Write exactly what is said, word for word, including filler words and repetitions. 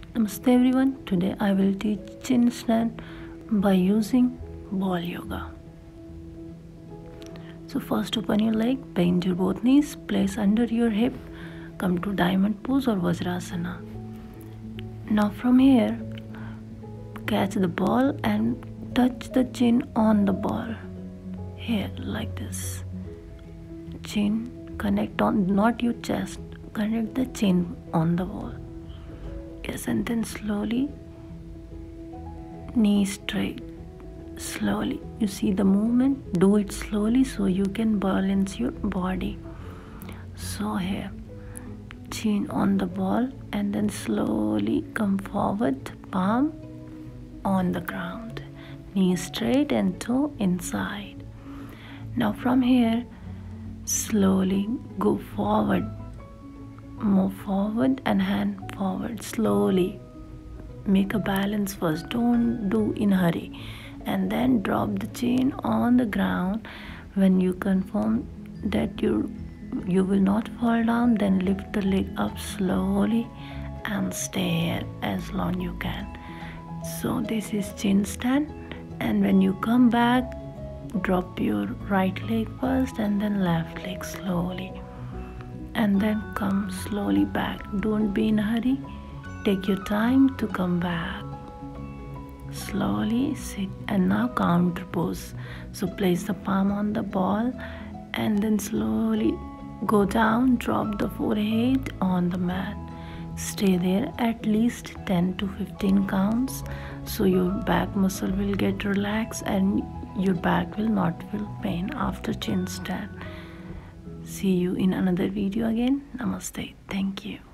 Namaste everyone. Today I will teach chin stand by using ball yoga. So first open your leg, bend your both knees, place under your hip, come to diamond pose or Vajrasana. Now from here, catch the ball and touch the chin on the ball. Here like this. Chin connect on, not your chest, connect the chin on the wall. Yes, and then slowly knee straight. Slowly, you see the movement, do it slowly so you can balance your body. So here, chin on the ball and then slowly come forward, palm on the ground, knee straight and toe inside. Now from here, slowly go forward, move forward and hand forward slowly. Make a balance first, don't do in a hurry, and then drop the chin on the ground. When you confirm that you you will not fall down, then lift the leg up slowly and stay here as long you can. So this is chin stand, and when you come back, drop your right leg first and then left leg slowly, and then come slowly back. Don't be in a hurry, take your time to come back. Slowly sit, and now counter pose. So place the palm on the ball and then slowly go down, drop the forehead on the mat. Stay there at least ten to fifteen counts so your back muscle will get relaxed and your back will not feel pain after chin stand. See you in another video again. Namaste. Thank you.